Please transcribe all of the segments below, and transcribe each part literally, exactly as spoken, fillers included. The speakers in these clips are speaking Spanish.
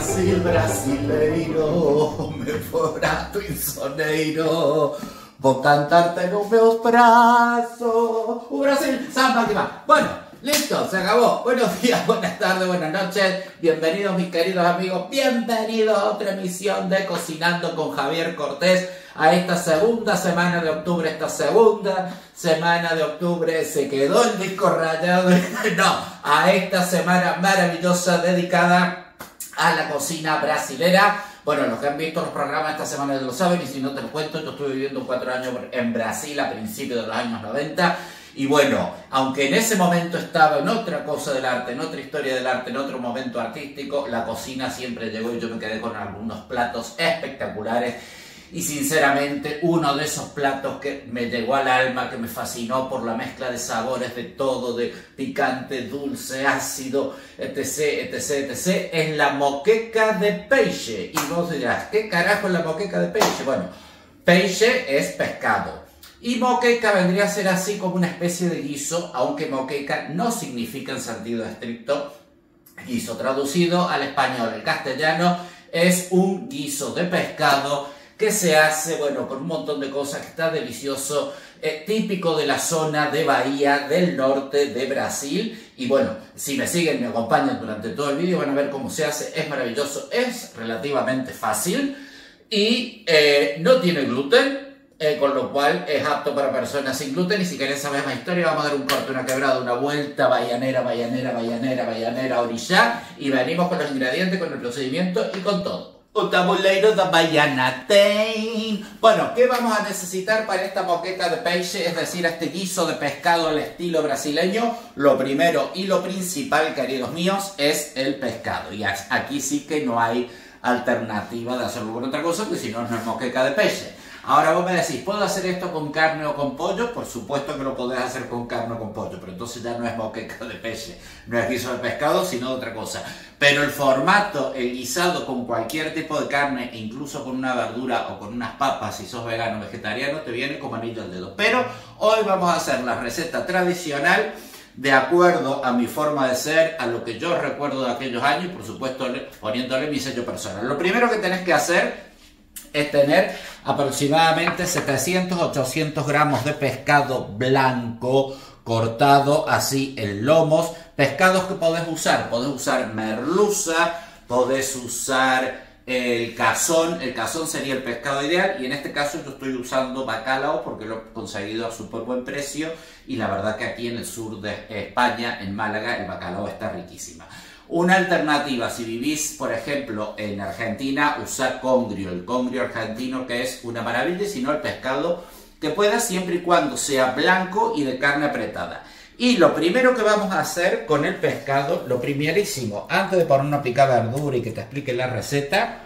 Brasil, brasileiro, me forato insoneiro, vou cantarte nos meus brazos. ¡Uh, Brasil! ¡Samba que va! Bueno, listo, se acabó. Buenos días, buenas tardes, buenas noches. Bienvenidos, mis queridos amigos. Bienvenidos a otra emisión de Cocinando con Javier Cortés. A esta segunda semana de octubre, esta segunda semana de octubre se quedó el disco rayado. No, a esta semana maravillosa dedicada a la cocina brasilera. Bueno, los que han visto los programas esta semana ya lo saben, y si no te lo cuento, yo estuve viviendo cuatro años en Brasil a principios de los años noventa. Y bueno, aunque en ese momento estaba en otra cosa del arte, en otra historia del arte, en otro momento artístico, la cocina siempre llegó y yo me quedé con algunos platos espectaculares. Y sinceramente, uno de esos platos que me llegó al alma, que me fascinó por la mezcla de sabores, de todo, de picante, dulce, ácido, etc, etc, etc, es la moqueca de peixe. Y vos dirás, ¿qué carajo es la moqueca de peixe? Bueno, peixe es pescado. Y moqueca vendría a ser así como una especie de guiso, aunque moqueca no significa en sentido estricto guiso. Traducido al español, el castellano, es un guiso de pescado que se hace, bueno, con un montón de cosas, que está delicioso, eh, típico de la zona de Bahía del norte de Brasil. Y bueno, si me siguen, me acompañan durante todo el vídeo, van a ver cómo se hace, es maravilloso, es relativamente fácil y eh, no tiene gluten. Eh, con lo cual es apto para personas sin gluten. Y si querés saber más historia, vamos a dar un corte, una quebrada, una vuelta, bayanera, bayanera, bayanera, bayanera, orillá, y venimos con los ingredientes, con el procedimiento y con todo. Un tabuleiro da baiana tem. Bueno, ¿qué vamos a necesitar para esta moqueca de peixe? Es decir, este guiso de pescado al estilo brasileño. Lo primero y lo principal, queridos míos, es el pescado. Y aquí sí que no hay alternativa de hacerlo con otra cosa, que si no, no es moqueca de peixe. Ahora vos me decís, ¿puedo hacer esto con carne o con pollo? Por supuesto que lo podés hacer con carne o con pollo, pero entonces ya no es moqueca de peixe, no es guiso de pescado, sino de otra cosa. Pero el formato, el guisado con cualquier tipo de carne, e incluso con una verdura o con unas papas, si sos vegano o vegetariano, te viene como anillo al dedo. Pero hoy vamos a hacer la receta tradicional, de acuerdo a mi forma de ser, a lo que yo recuerdo de aquellos años, y por supuesto poniéndole mi sello personal. Lo primero que tenés que hacer es tener aproximadamente setecientos a ochocientos gramos de pescado blanco cortado así en lomos. Pescados que podés usar, podés usar merluza, podés usar el cazón. El cazón sería el pescado ideal, y en este caso yo estoy usando bacalao porque lo he conseguido a súper buen precio, y la verdad que aquí en el sur de España, en Málaga, el bacalao está riquísima. Una alternativa, si vivís, por ejemplo, en Argentina, usar congrio, el congrio argentino, que es una maravilla, y si no, el pescado que pueda, siempre y cuando sea blanco y de carne apretada. Y lo primero que vamos a hacer con el pescado, lo primerísimo, antes de poner una picada verdura y que te explique la receta,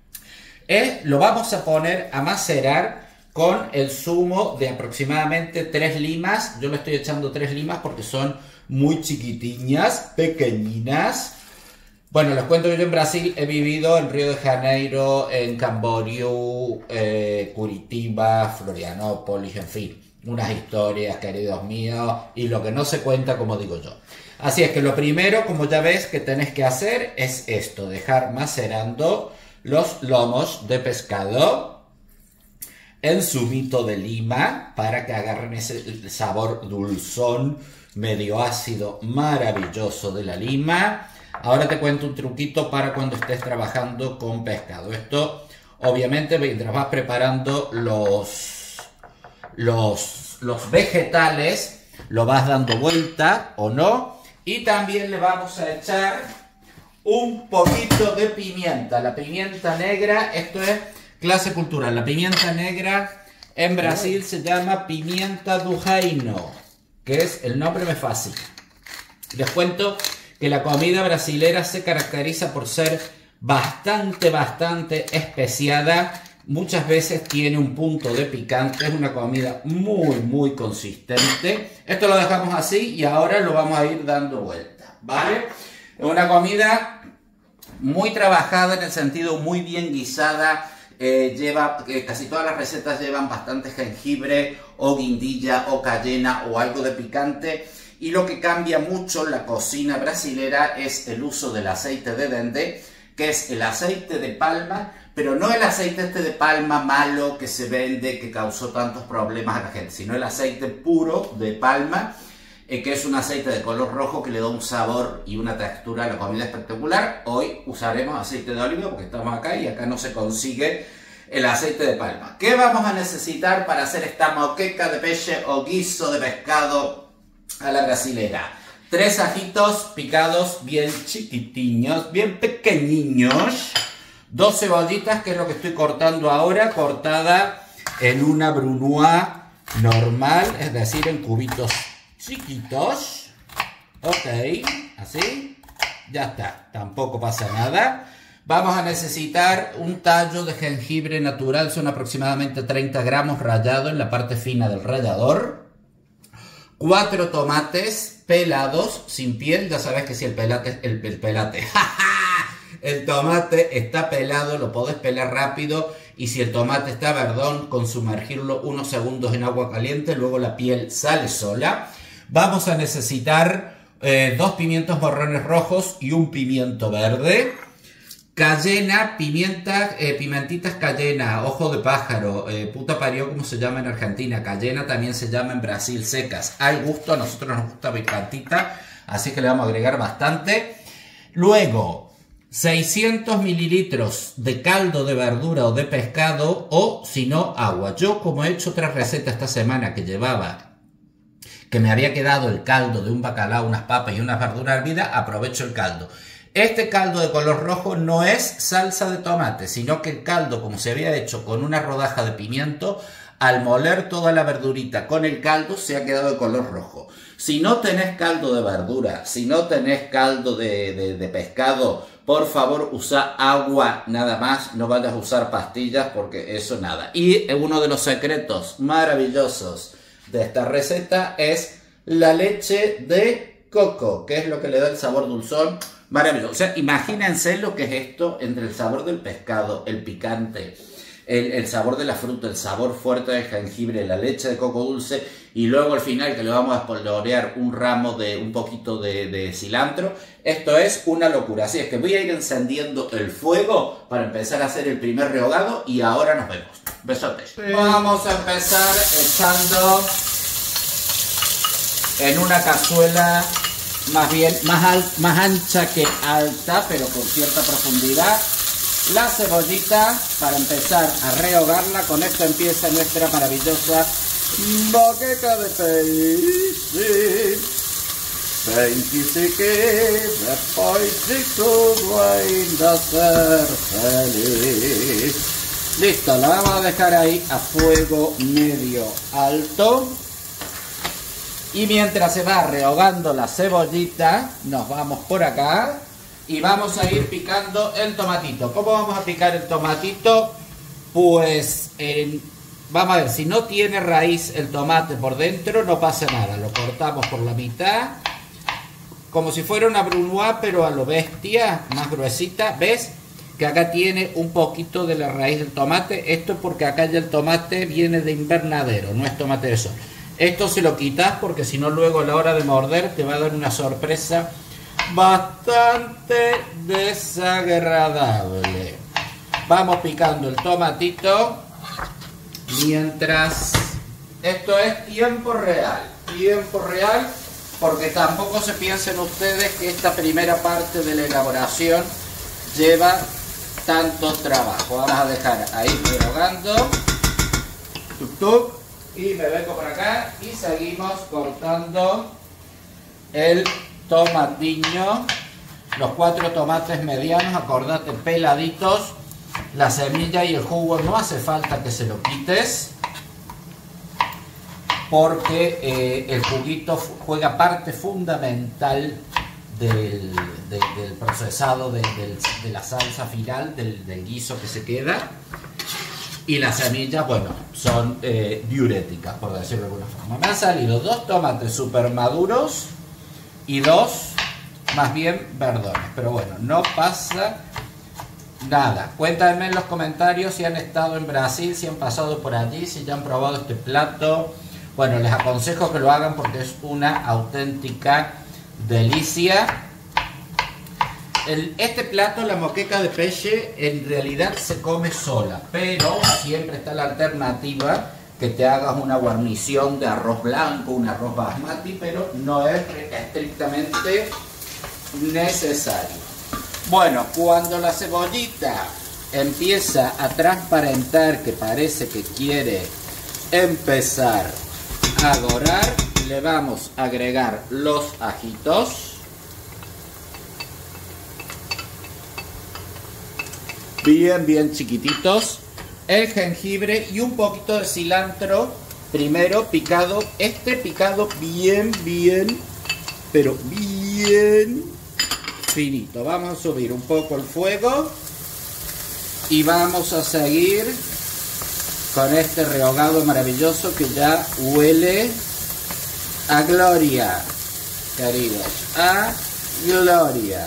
es lo vamos a poner a macerar con el zumo de aproximadamente tres limas. Yo le estoy echando tres limas porque son muy chiquitiñas, pequeñinas. Bueno, les cuento que yo en Brasil he vivido en Río de Janeiro, en Camboriú, eh, Curitiba, Florianópolis, en fin, unas historias, queridos míos, y lo que no se cuenta, como digo yo. Así es que lo primero, como ya ves, que tenés que hacer es esto, dejar macerando los lomos de pescado en zumito de lima para que agarren ese sabor dulzón, medio ácido, maravilloso de la lima. Ahora te cuento un truquito para cuando estés trabajando con pescado. Esto, obviamente, mientras vas preparando los, los, los vegetales, lo vas dando vuelta o no. Y también le vamos a echar un poquito de pimienta. La pimienta negra, esto es clase cultural. La pimienta negra en Brasil se llama pimienta do reino, que es el nombre me fácil. Les cuento que la comida brasilera se caracteriza por ser bastante, bastante especiada. Muchas veces tiene un punto de picante. Es una comida muy, muy consistente. Esto lo dejamos así y ahora lo vamos a ir dando vuelta, ¿vale? Es una comida muy trabajada, en el sentido muy bien guisada. Eh, lleva, eh, casi todas las recetas llevan bastante jengibre o guindilla o cayena o algo de picante, y lo que cambia mucho la cocina brasilera es el uso del aceite de dendé, que es el aceite de palma, pero no el aceite este de palma malo que se vende, que causó tantos problemas a la gente, sino el aceite puro de palma, eh, que es un aceite de color rojo que le da un sabor y una textura a la comida espectacular. Hoy usaremos aceite de oliva porque estamos acá y acá no se consigue el aceite de palma. ¿Qué vamos a necesitar para hacer esta moqueca de peixe o guiso de pescado a la brasilera? Tres ajitos picados bien chiquitiños, bien pequeñiños. Dos cebollitas, que es lo que estoy cortando ahora, cortada en una brunoise normal, es decir, en cubitos chiquitos. Ok, así. Ya está, tampoco pasa nada. Vamos a necesitar un tallo de jengibre natural, son aproximadamente treinta gramos rallado en la parte fina del rallador. Cuatro tomates pelados, sin piel, ya sabes que si el pelate, el, el pelate, el tomate está pelado, lo podés pelar rápido, y si el tomate está verdón, con sumergirlo unos segundos en agua caliente, luego la piel sale sola. Vamos a necesitar eh, dos pimientos morrones rojos y un pimiento verde. Cayena, pimienta, eh, pimentitas cayena, ojo de pájaro, eh, puta parió como se llama en Argentina, cayena también se llama en Brasil, secas. Al gusto, a nosotros nos gusta picantita, así que le vamos a agregar bastante. Luego, seiscientos mililitros de caldo de verdura o de pescado, o si no, agua. Yo, como he hecho otras recetas esta semana que llevaba, que me había quedado el caldo de un bacalao, unas papas y unas verduras hervidas, aprovecho el caldo. Este caldo de color rojo no es salsa de tomate, sino que el caldo, como se había hecho con una rodaja de pimiento, al moler toda la verdurita con el caldo, se ha quedado de color rojo. Si no tenés caldo de verdura, si no tenés caldo de, de, de pescado, por favor usa agua nada más, no vayas a usar pastillas porque eso nada. Y uno de los secretos maravillosos de esta receta es la leche de coco, que es lo que le da el sabor dulzón. Maravilloso. O sea, imagínense lo que es esto entre el sabor del pescado, el picante, el, el sabor de la fruta, el sabor fuerte del jengibre, la leche de coco dulce, y luego al final que le vamos a espolvorear un ramo de un poquito de, de cilantro. Esto es una locura. Así es que voy a ir encendiendo el fuego para empezar a hacer el primer rehogado y ahora nos vemos. Besotes. Sí. Vamos a empezar echando en una cazuela más bien más, al, más ancha que alta, pero con cierta profundidad, la cebollita para empezar a rehogarla. Con esto empieza nuestra maravillosa moqueca de peixe. Pensi que después de todo ainda ser feliz. Listo, la vamos a dejar ahí a fuego medio alto. Y mientras se va rehogando la cebollita, nos vamos por acá y vamos a ir picando el tomatito. ¿Cómo vamos a picar el tomatito? Pues eh, vamos a ver, si no tiene raíz el tomate por dentro, no pasa nada. Lo cortamos por la mitad, como si fuera una brunoise, pero a lo bestia, más gruesita. ¿Ves? Que acá tiene un poquito de la raíz del tomate. Esto es porque acá ya el tomate viene de invernadero, no es tomate de sol. Esto se lo quitas porque si no luego a la hora de morder te va a dar una sorpresa bastante desagradable. Vamos picando el tomatito mientras... Esto es tiempo real, tiempo real, porque tampoco se piensen ustedes que esta primera parte de la elaboración lleva tanto trabajo. Vamos a dejar ahí rehogando. Tuc, tuc. Y me vengo por acá y seguimos cortando el tomatiño, los cuatro tomates medianos, acordate, peladitos. La semilla y el jugo no hace falta que se lo quites, porque eh, el juguito juega parte fundamental del, de, del procesado de, del, de la salsa final, del, del guiso que se queda. Y las semillas, bueno, son eh, diuréticas, por decirlo de alguna forma. Me han salido dos tomates súper maduros y dos más bien verdones. Pero bueno, no pasa nada. Cuéntame en los comentarios si han estado en Brasil, si han pasado por allí, si ya han probado este plato. Bueno, les aconsejo que lo hagan porque es una auténtica delicia. el, este plato, la moqueca de peixe, en realidad se come sola, pero siempre está la alternativa que te hagas una guarnición de arroz blanco, un arroz basmati, pero no es estrictamente necesario. Bueno, cuando la cebollita empieza a transparentar, que parece que quiere empezar a dorar, le vamos a agregar los ajitos. Bien, bien chiquititos. El jengibre y un poquito de cilantro. Primero picado. Este picado bien, bien, pero bien finito. Vamos a subir un poco el fuego. Y vamos a seguir con este rehogado maravilloso que ya huele a gloria, queridos, a gloria.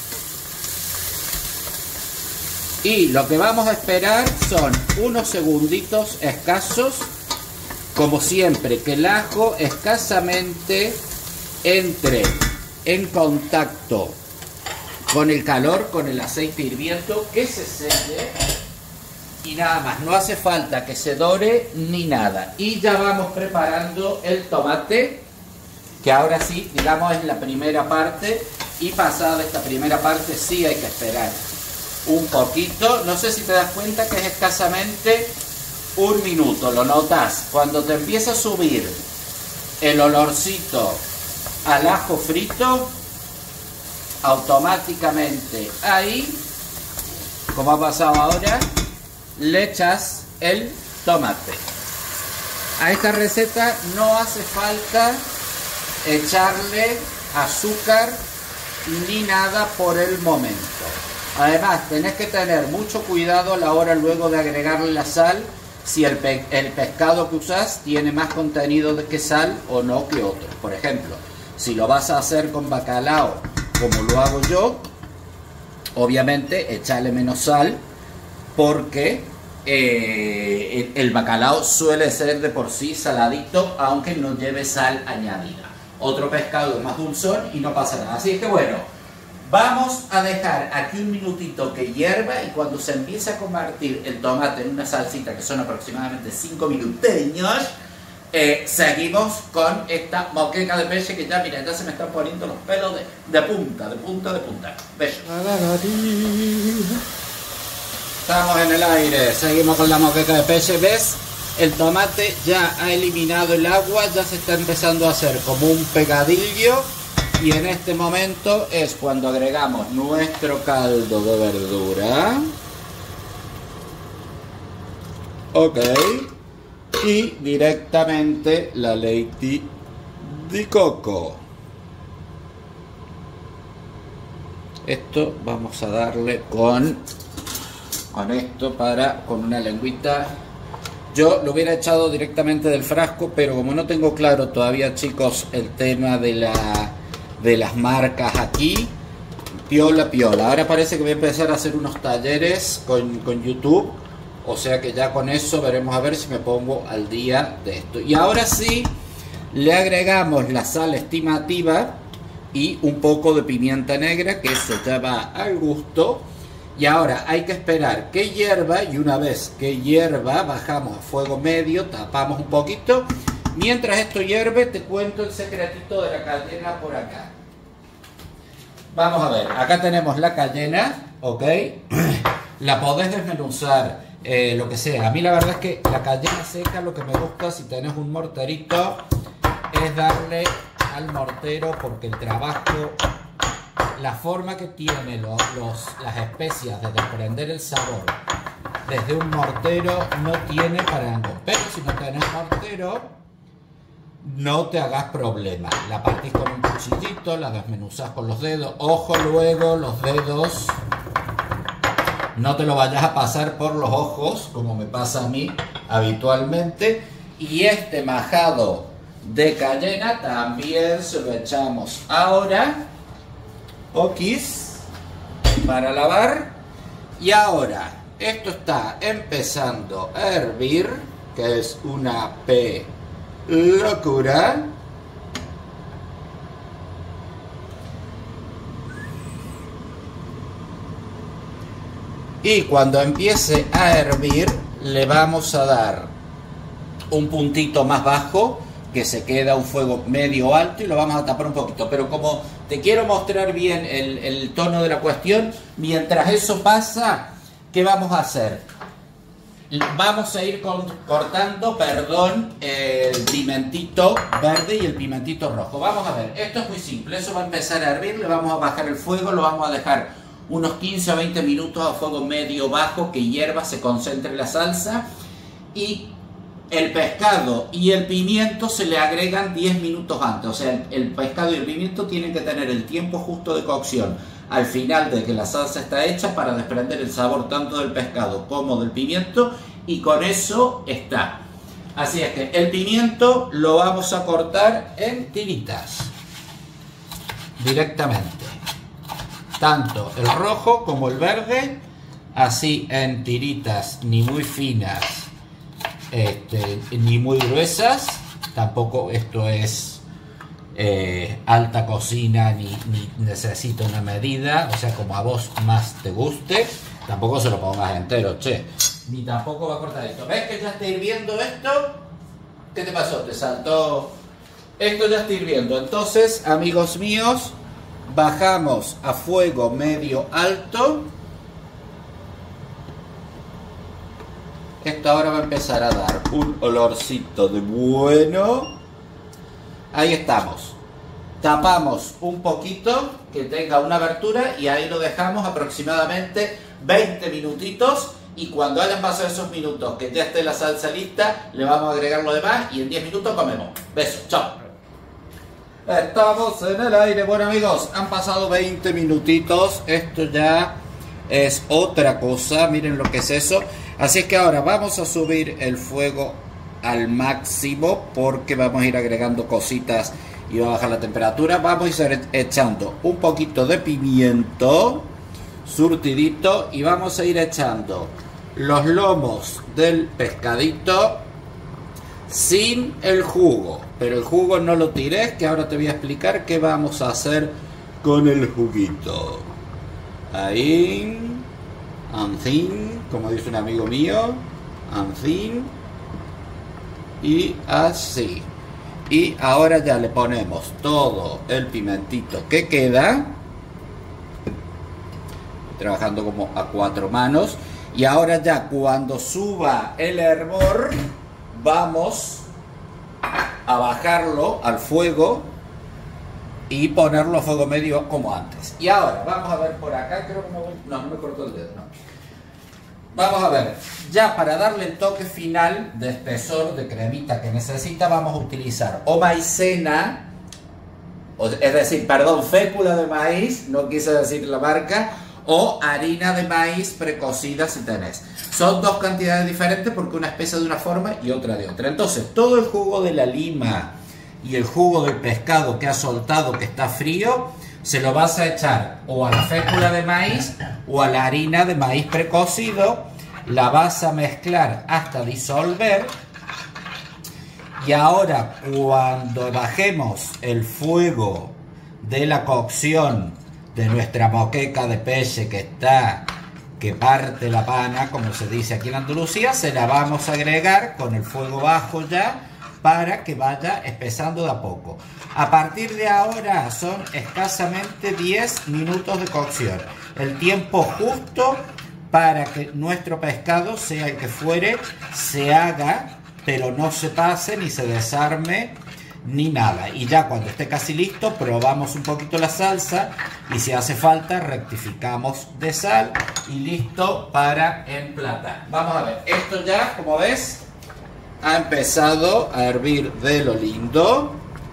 Y lo que vamos a esperar son unos segunditos escasos, como siempre, que el ajo escasamente entre en contacto con el calor, con el aceite hirviendo, que se selle y nada más. No hace falta que se dore ni nada. Y ya vamos preparando el tomate, que ahora sí, digamos, es la primera parte, y pasada esta primera parte sí hay que esperar un poquito. No sé si te das cuenta que es escasamente un minuto, lo notas. Cuando te empieza a subir el olorcito al ajo frito, automáticamente ahí, como ha pasado ahora, le echas el tomate. A esta receta no hace falta echarle azúcar ni nada por el momento. Además, tenés que tener mucho cuidado a la hora luego de agregarle la sal, si el, pe el pescado que usás tiene más contenido de que sal o no que otro. Por ejemplo, si lo vas a hacer con bacalao, como lo hago yo, obviamente echarle menos sal, porque eh, el, el bacalao suele ser de por sí saladito, aunque no lleve sal añadida. Otro pescado más dulzón y no pasa nada. Así es que bueno, vamos a dejar aquí un minutito que hierva, y cuando se empiece a convertir el tomate en una salsita, que son aproximadamente cinco minuteños, eh, seguimos con esta moqueca de peixe, que ya, mira, ya se me están poniendo los pelos de, de punta, de punta, de punta. Besos. Estamos en el aire, seguimos con la moqueca de peixe. ¿Ves? El tomate ya ha eliminado el agua, ya se está empezando a hacer como un pegadillo. Y en este momento es cuando agregamos nuestro caldo de verdura. Ok. Y directamente la leite de coco. Esto vamos a darle con, con esto para, con una lengüita. Yo lo hubiera echado directamente del frasco, pero como no tengo claro todavía, chicos, el tema de la... de las marcas aquí, piola, piola. Ahora parece que voy a empezar a hacer unos talleres con, con YouTube, o sea que ya con eso veremos a ver si me pongo al día de esto. Y ahora sí, le agregamos la sal estimativa y un poco de pimienta negra, que eso ya va al gusto. Y ahora hay que esperar que hierva, y una vez que hierva, bajamos a fuego medio, tapamos un poquito. Mientras esto hierve, te cuento el secretito de la cayena por acá. Vamos a ver, acá tenemos la cayena, ¿ok? La podés desmenuzar, eh, lo que sea. A mí la verdad es que la cayena seca, lo que me gusta, si tenés un morterito, es darle al mortero, porque el trabajo, la forma que tiene los, los, las especias de desprender el sabor desde un mortero no tiene parangón. Pero si no tenés mortero, no te hagas problema. La partís con un cuchillito, la desmenuzás con los dedos. Ojo luego, los dedos, no te lo vayas a pasar por los ojos, como me pasa a mí habitualmente. Y este majado de cayena también se lo echamos ahora. Okis, para lavar. Y ahora, esto está empezando a hervir, que es una P locura. Y cuando empiece a hervir, le vamos a dar un puntito más bajo, que se queda un fuego medio alto, y lo vamos a tapar un poquito. Pero como te quiero mostrar bien el, el tono de la cuestión, mientras eso pasa, ¿qué vamos a hacer? Vamos a ir con, cortando, perdón, el pimentito verde y el pimentito rojo. Vamos a ver, esto es muy simple. Eso va a empezar a hervir, le vamos a bajar el fuego, lo vamos a dejar unos quince o veinte minutos a fuego medio bajo, que hierva, se concentre la salsa, y el pescado y el pimiento se le agregan diez minutos antes. O sea, el, el pescado y el pimiento tienen que tener el tiempo justo de cocción al final de que la salsa está hecha, para desprender el sabor tanto del pescado como del pimiento, y con eso está. Así es que el pimiento lo vamos a cortar en tiritas directamente, tanto el rojo como el verde, así en tiritas, ni muy finas este, ni muy gruesas. Tampoco esto es eh, alta cocina, ni, ni necesita una medida, o sea, como a vos más te guste. Tampoco se lo pongas entero, che, ni tampoco va a cortar esto. ¿Ves que ya está hirviendo esto? ¿Qué te pasó? ¿Te saltó? Esto ya está hirviendo. Entonces, amigos míos, bajamos a fuego medio alto. Esto ahora va a empezar a dar un olorcito de bueno. Ahí estamos. Tapamos un poquito, que tenga una abertura, y ahí lo dejamos aproximadamente veinte minutitos. Y cuando hayan pasado esos minutos, que ya esté la salsa lista, le vamos a agregar lo demás y en diez minutos comemos. Besos, chao. Estamos en el aire. Bueno, amigos, han pasado veinte minutitos. Esto ya es otra cosa. Miren lo que es eso. Así es que ahora vamos a subir el fuego al máximo, porque vamos a ir agregando cositas y va a bajar la temperatura. Vamos a ir echando un poquito de pimiento surtidito, y vamos a ir echando los lomos del pescadito sin el jugo, pero el jugo no lo tires, que ahora te voy a explicar qué vamos a hacer con el juguito. Ahí, ansín, como dice un amigo mío, ansín, y así. Y ahora ya le ponemos todo el pimentito que queda, trabajando como a cuatro manos. Y ahora ya, cuando suba el hervor, vamos a bajarlo al fuego y ponerlo a fuego medio como antes. Y ahora vamos a ver por acá, creo que me voy... no, no me cortó el dedo, no. Vamos a ver, ya para darle el toque final de espesor, de cremita que necesita, vamos a utilizar o maicena, o, es decir, perdón, fécula de maíz, no quise decir la marca, o harina de maíz precocida si tenés. Son dos cantidades diferentes, porque una espesa de una forma y otra de otra. Entonces, todo el jugo de la lima y el jugo del pescado que ha soltado, que está frío, se lo vas a echar o a la fécula de maíz o a la harina de maíz precocido. La vas a mezclar hasta disolver. Y ahora, cuando bajemos el fuego de la cocción de nuestra moqueca de pez que está, que parte la pana, como se dice aquí en Andalucía, se la vamos a agregar con el fuego bajo ya, para que vaya espesando de a poco. A partir de ahora son escasamente diez minutos de cocción, el tiempo justo para que nuestro pescado, sea el que fuere, se haga, pero no se pase ni se desarme ni nada. Y ya cuando esté casi listo, probamos un poquito la salsa, y si hace falta rectificamos de sal, y listo para emplatar. Vamos a ver, esto ya, como ves, ha empezado a hervir de lo lindo.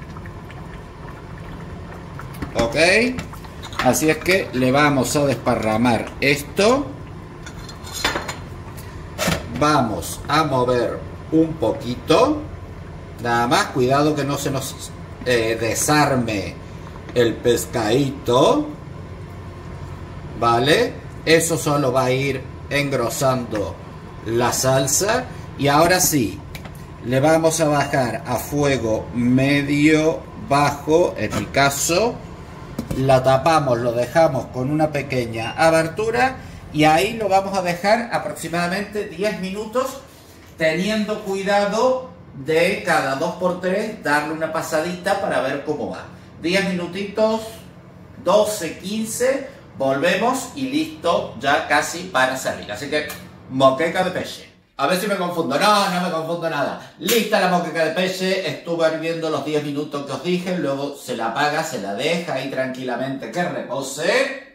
Ok, así es que le vamos a desparramar esto. Vamos a mover un poquito, nada más, cuidado que no se nos eh, desarme el pescadito, ¿vale? Eso solo va a ir engrosando la salsa. Y ahora sí, le vamos a bajar a fuego medio bajo, en mi caso. La tapamos, lo dejamos con una pequeña abertura, Y ahí lo vamos a dejar aproximadamente diez minutos, teniendo cuidado de cada dos por tres darle una pasadita para ver cómo va. diez minutitos, doce, quince, volvemos y listo, ya casi para servir. Así que, moqueca de peixe. A ver si me confundo. No, no me confundo nada. Lista la moqueca de peixe. Estuve hirviendo los diez minutos que os dije. Luego se la apaga, se la deja ahí tranquilamente que repose.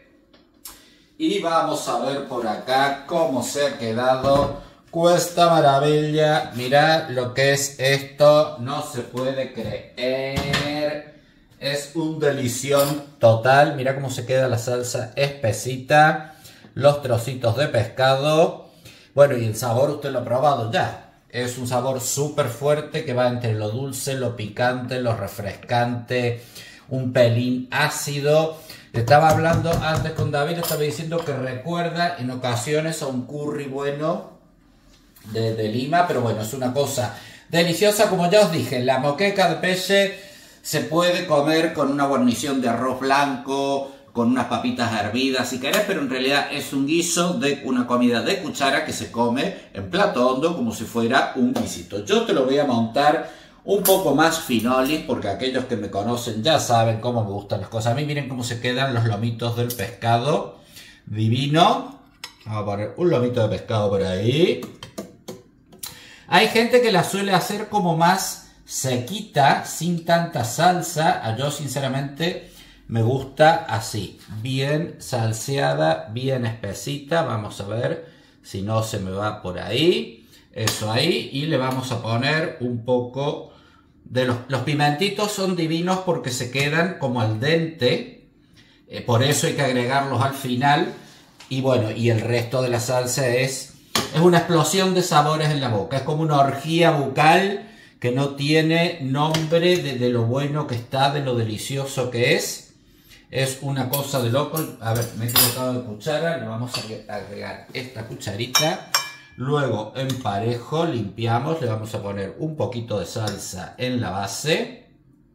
Y vamos a ver por acá cómo se ha quedado esta maravilla. Mirad lo que es esto. No se puede creer. Es un delición total. Mirad cómo se queda la salsa espesita. Los trocitos de pescado. Bueno, y el sabor usted lo ha probado ya. Es un sabor súper fuerte que va entre lo dulce, lo picante, lo refrescante, un pelín ácido. Estaba hablando antes con David, estaba diciendo que recuerda en ocasiones a un curry bueno de, de Lima, pero bueno, es una cosa deliciosa. Como ya os dije, la moqueca de peixe se puede comer con una guarnición de arroz blanco, con unas papitas hervidas si querés, pero en realidad es un guiso de una comida de cuchara que se come en plato hondo como si fuera un guisito. Yo te lo voy a montar un poco más finolis porque aquellos que me conocen ya saben cómo me gustan las cosas. A mí miren cómo se quedan los lomitos del pescado, divino. Vamos a poner un lomito de pescado por ahí. Hay gente que la suele hacer como más sequita, sin tanta salsa. Yo sinceramente me gusta así, bien salseada, bien espesita. Vamos a ver si no se me va por ahí. Eso ahí. Y le vamos a poner un poco de los... Los pimentitos son divinos porque se quedan como al dente. Eh, por eso hay que agregarlos al final. Y bueno, y el resto de la salsa es... Es una explosión de sabores en la boca. Es como una orgía bucal que no tiene nombre de, de lo bueno que está, de lo delicioso que es. Es una cosa de loco. A ver, me he equivocado de cuchara. Le vamos a agregar esta cucharita. Luego en parejo limpiamos. Le vamos a poner un poquito de salsa en la base.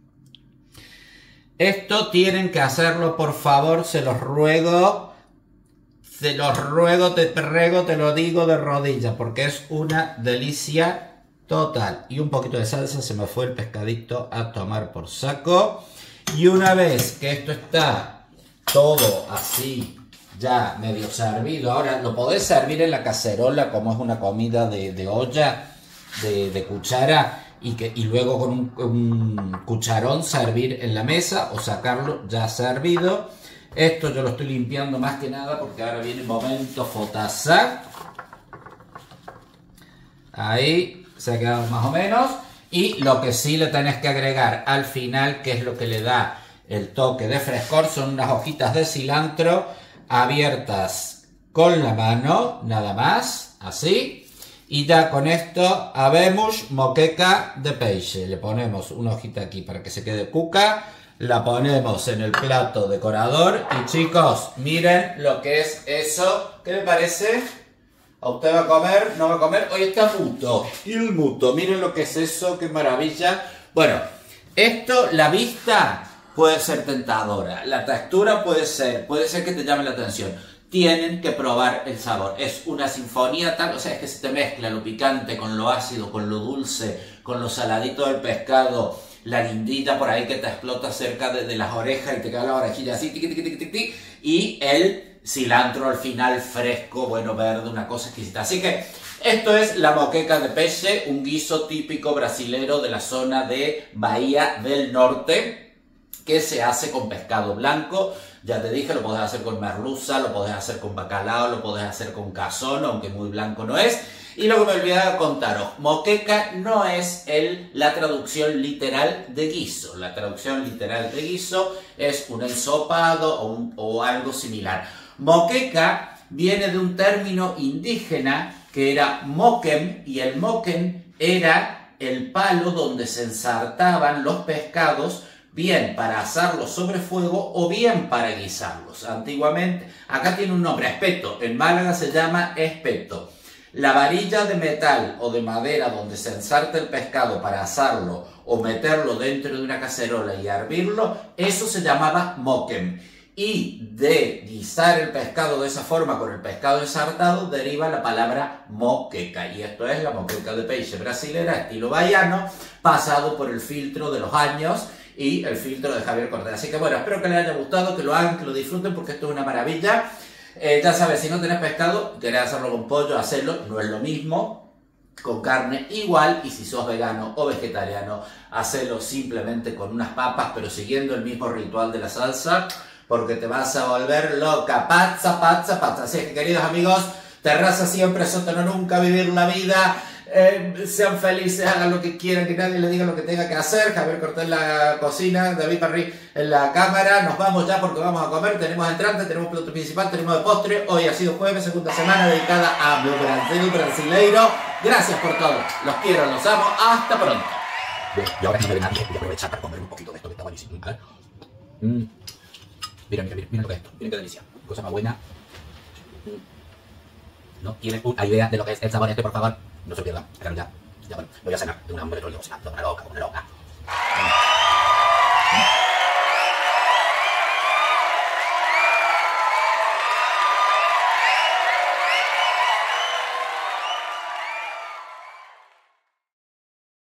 Esto tienen que hacerlo, por favor. Se los ruego. Se los ruego, te prego, te lo digo de rodillas. Porque es una delicia total. Y un poquito de salsa. Se me fue el pescadito a tomar por saco. Y una vez que esto está todo así, ya medio servido, ahora lo podés servir en la cacerola como es una comida de, de olla, de, de cuchara, y, que, y luego con un, un cucharón servir en la mesa o sacarlo ya servido. Esto yo lo estoy limpiando más que nada porque ahora viene el momento fotazá. Ahí se ha quedado más o menos. Y lo que sí le tenés que agregar al final, que es lo que le da el toque de frescor, son unas hojitas de cilantro abiertas con la mano, nada más, así. Y ya con esto habemos moqueca de peixe. Le ponemos una hojita aquí para que se quede cuca, la ponemos en el plato decorador y chicos, miren lo que es eso. ¿Qué le parece? ¿A usted va a comer? ¿No va a comer? Hoy está muto. Y el muto, miren lo que es eso, qué maravilla. Bueno, esto, la vista puede ser tentadora. La textura puede ser, puede ser que te llame la atención. Tienen que probar el sabor. Es una sinfonía tal, o sea, es que se te mezcla lo picante con lo ácido, con lo dulce, con lo saladito del pescado, la guindita por ahí que te explota cerca de, de las orejas y te queda la orejilla así, tiqui, tiqui, tiqui, tiqui, y el cilantro al final fresco, bueno, verde, una cosa exquisita. Así que esto es la moqueca de peixe, un guiso típico brasilero de la zona de Bahía del Norte, que se hace con pescado blanco. Ya te dije, lo podés hacer con merluza, lo podés hacer con bacalao, lo podés hacer con cazón, aunque muy blanco no es. Y lo que me olvidaba contaros, moqueca no es el, la traducción literal de guiso. La traducción literal de guiso es un ensopado o, un, o algo similar. Moqueca viene de un término indígena que era moquem, y el moquem era el palo donde se ensartaban los pescados, bien para asarlos sobre fuego o bien para guisarlos. Antiguamente, acá tiene un nombre, espeto, en Málaga se llama espeto. La varilla de metal o de madera donde se ensarta el pescado para asarlo o meterlo dentro de una cacerola y hervirlo, eso se llamaba moquem. Y de guisar el pescado de esa forma con el pescado ensartado deriva la palabra moqueca. Y esto es la moqueca de peixe brasilera, estilo baiano, pasado por el filtro de los años y el filtro de Javier Cortés. Así que bueno, espero que les haya gustado, que lo hagan, que lo disfruten, porque esto es una maravilla. Eh, ya sabes, si no tenés pescado, querés hacerlo con pollo, hacelo, no es lo mismo. Con carne igual, y si sos vegano o vegetariano, hacelo simplemente con unas papas, pero siguiendo el mismo ritual de la salsa, porque te vas a volver loca. Pazza, pazza, pazza. Así es que, queridos amigos, terraza siempre, sótano nunca, vivir la vida. Eh, sean felices, hagan lo que quieran, que nadie les diga lo que tenga que hacer. Javier Cortés en la cocina, David Parry en la cámara. Nos vamos ya porque vamos a comer. Tenemos entrante, tenemos plato principal, tenemos de postre. Hoy ha sido jueves, segunda semana dedicada a meu Brasil brasileiro. Gracias por todo. Los quiero, los amo. Hasta pronto. Bien, y ahora que no me ve nadie, voy a aprovechar para comer un poquito de esto que está buenísimo. A ver. Mm. Mira, mira, mira, miren lo que es esto. Miren qué delicia. Cosa más buena. No tienen una idea de lo que es el sabor este, por favor. No se pierdan. Ya, ya, bueno, voy a cenar. Tengo un hambre, una loca, una loca.